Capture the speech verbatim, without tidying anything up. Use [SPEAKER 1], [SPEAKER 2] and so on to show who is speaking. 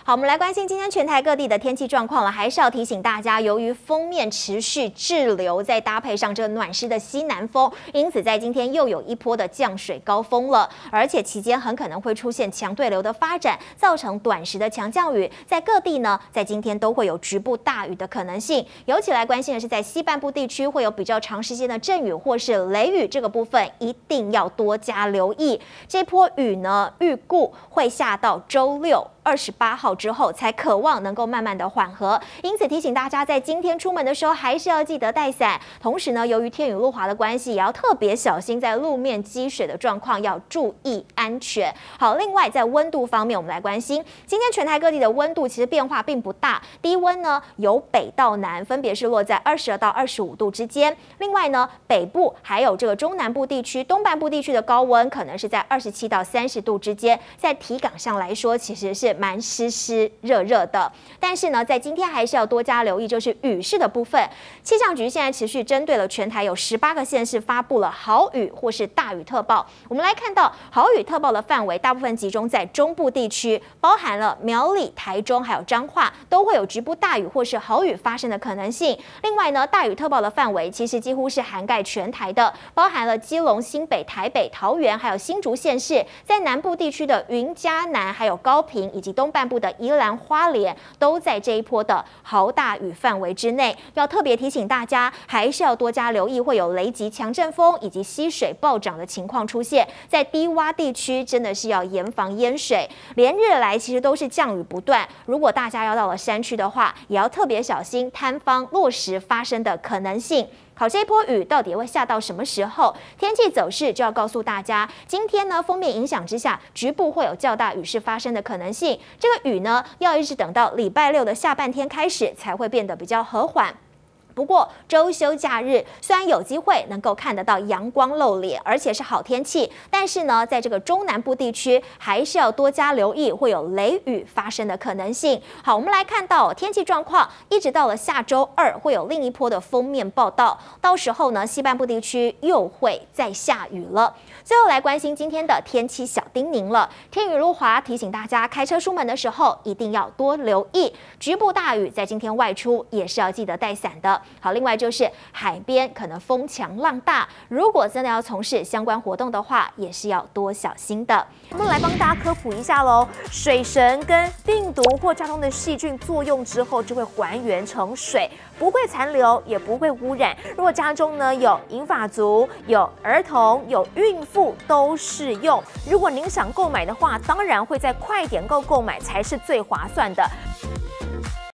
[SPEAKER 1] 好，我们来关心今天全台各地的天气状况了。还是要提醒大家，由于锋面持续滞留，再搭配上这个暖湿的西南风，因此在今天又有一波的降水高峰了。而且期间很可能会出现强对流的发展，造成短时的强降雨。在各地呢，在今天都会有局部大雨的可能性。尤其来关心的是，在西半部地区会有比较长时间的阵雨或是雷雨，这个部分一定要多加留意。这波雨呢，预估会下到周六二十八号之后，才渴望能够慢慢的缓和。因此提醒大家，在今天出门的时候，还是要记得带伞。同时呢，由于天雨路滑的关系，也要特别小心在路面积水的状况，要注意安全。好，另外在温度方面，我们来关心，今天全台各地的温度其实变化并不大，低温呢由北到南，分别是落在二十二到二十五度之间。另外呢，北部还有这个中南部地区、东半部地区的高温可能是在二十七到三十度之间。在体感上来说，其实是蛮湿湿热热的，但是呢，在今天还是要多加留意，就是雨势的部分。气象局现在持续针对了全台有十八个县市发布了豪雨或是大雨特报。我们来看到豪雨特报的范围，大部分集中在中部地区，包含了苗栗、台中还有彰化，都会有局部大雨或是豪雨发生的可能性。另外呢，大雨特报的范围其实几乎是涵盖全台的，包含了基隆、新北、台北、桃园还有新竹县市，在南部地区的云嘉南还有高屏以及东半部的宜兰花莲都在这一波的豪大雨范围之内，要特别提醒大家，还是要多加留意会有雷击、强阵风以及溪水暴涨的情况出现。在低洼地区，真的是要严防淹水。连日来其实都是降雨不断，如果大家要到了山区的话，也要特别小心坍方、落石发生的可能性。好，这一波雨到底会下到什么时候？天气走势就要告诉大家，今天呢，锋面影响之下，局部会有较大雨势发生的可能性。这个雨呢，要一直等到礼拜六的下半天开始，才会变得比较和缓。不过周休假日虽然有机会能够看得到阳光露脸，而且是好天气，但是呢，在这个中南部地区还是要多加留意，会有雷雨发生的可能性。好，我们来看到天气状况，一直到了下周二会有另一波的锋面报道，到时候呢，西半部地区又会再下雨了。最后来关心今天的天气小叮咛了，天雨路滑，提醒大家开车出门的时候一定要多留意，局部大雨在今天外出也是要记得带伞的。好，另外就是海边可能风强浪大，如果真的要从事相关活动的话，也是要多小心的。
[SPEAKER 2] 我们来帮大家科普一下喽，水神跟病毒或家中的细菌作用之后，就会还原成水，不会残留，也不会污染。如果家中呢有银发族、有儿童、有孕妇都适用。如果您想购买的话，当然会在快点购购买才是最划算的。